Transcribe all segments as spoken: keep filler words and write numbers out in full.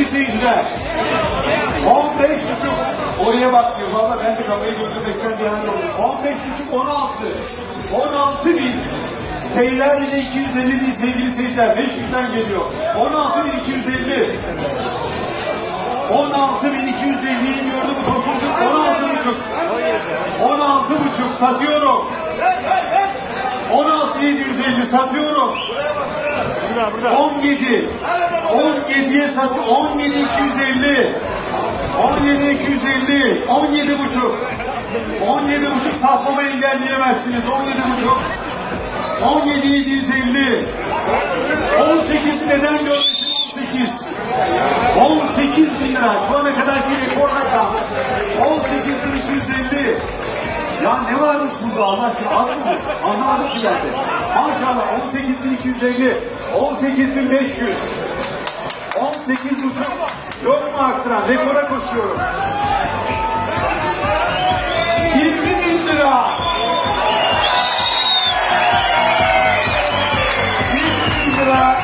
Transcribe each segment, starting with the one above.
seyirciler. on beş buçuk. Oraya bak diyor. Valla ben de kafayı götürmekten bir hal oldum. on beş buçuk on altı. on altı bin. Teyler ile iki yüz elli değil sevgili seyirciler. beş yüzden geliyor. on altı bin iki yüz elli. on altı bin iki yüz elliyi gördü bu tosuncuk. on altı buçuk. on altı buçuk satıyorum. on altı bin yedi yüz elli satıyorum. on yedi. on yediye satıyorum. on yedi bin iki yüz elli. on yedi bin iki yüz elli. on yedi buçuk. on yedi buçuk satmamı engelleyemezsiniz. on yedi buçuk. on yedi bin yedi yüz elli. on sekiz neden görmüşsün? on sekiz. on sekiz bin lira. Şu ana kadarki rekor rakam. on sekiz bin iki yüz elli. Ya ne varmış burada Allah aşkına? Ad mı bu? Anlamadım ki ben de. Maşallah on sekiz bin iki yüz elli. on sekiz bin beş yüz. on sekiz buçuk. Yok mu arttıran? Rekora koşuyorum. yirmi bin lira. yirmi bin lira.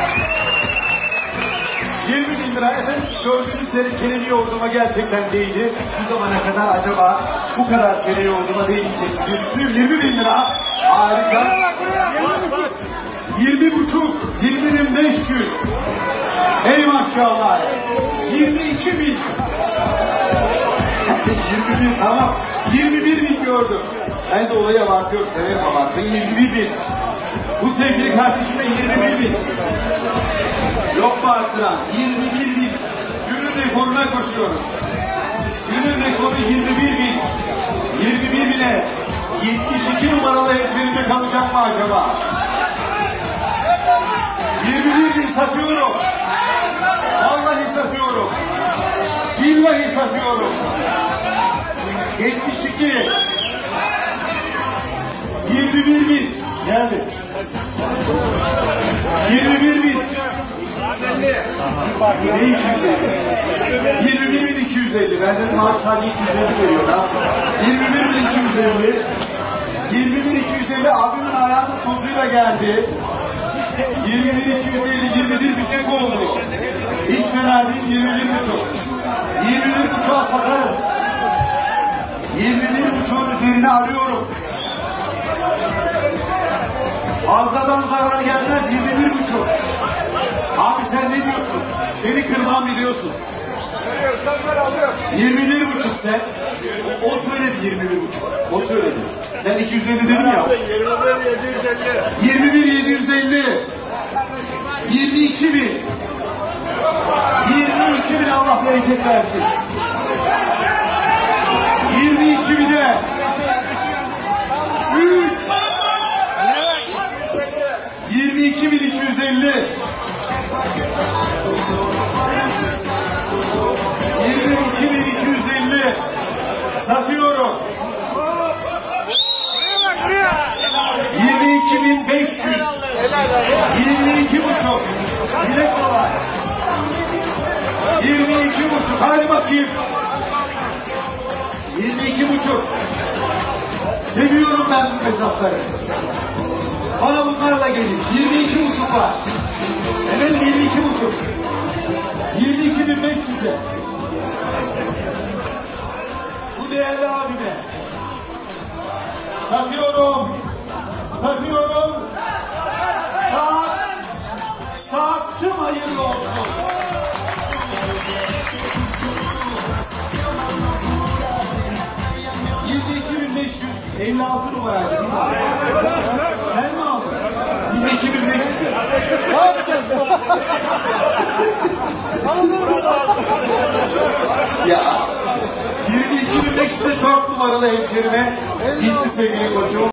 yirmi bin lira. Efendim gördüğünüz üzere çeneli yoğurduma gerçekten değdi. Bu zamana kadar acaba bu kadar çene yoğurduma değmeyecek diye düşünüyorum. yirmi bin lira. Harika. yirmi buçuk. yirmi bin beş yüz. Ey maşallah. yirmi iki bin. yirmi bin tamam. yirmi bir bin gördüm. Ben de olaya abartıyorum. Severim abartmayı. yirmi bir bin. Bu sevgili kardeşime yirmi bir bin. Yok mu arttıran? yirmi bir bin. Günün rekoruna koşuyoruz. Günün rekoru yirmi bir bin. yirmi bir bine yetmiş iki numaralı hemşerimde kalacak mı acaba? yirmi bir bin satıyorum. Vallahi satıyorum. Billahi satıyorum. yetmiş iki. yirmi bir bin. Geldi. yirmi bir bin. Ne iki yüz elli? yirmi bir bin iki yüz elli. Benden maaş sadece iki yüz elli veriyor ha. yirmi bir bin iki yüz elli. yirmi bir bin iki yüz elli abimin ayağının tozuyla geldi. yirmi bir bin iki yüz elli yirmi bir buçuk oldu. Hiç fena değil yirmi bir buçuk. yirmi bir buçuğa satarım. yirmi bir buçuğun üzerine arıyorum. Fazladan zarar gelmez yirmi bir buçuk. Abi sen ne diyorsun? Seni kırmam biliyorsun. yirmi bir buçuk sen. O, o söyledi yirmi bir buçuk. O söyledi. Sen iki yüz elli dedin ya. yirmi bir bin yedi yüz elli. yirmi iki bin. yirmi iki bin Allah bereket versin. yirmi iki bine. üç. yirmi iki bin iki yüz elli. yirmi iki bin iki yüz elli. Satıyorum. yirmi iki bin beş yüz. yirmi iki buçuk. Yine kolay. yirmi iki buçuk. Hadi bakayım. yirmi iki buçuk. Seviyorum ben bu hesapları. Bana bunlarla gelin. yirmi iki buçuk var. Efendim yirmi iki buçuk. yirmi iki bin beş yüze. Bu değerli abime. Satıyorum. Satıyorum. Saat. Sattım hayırlı olsun. yirmi iki bin beş yüz. elli altı numaraydı değil mi abi? Sen mi aldın? yirmi iki bin beş yüz. Ne yapacaksın? Ya. yirmi iki bin beş yüze dört numaralı hemşerime gitti sevgili koçum.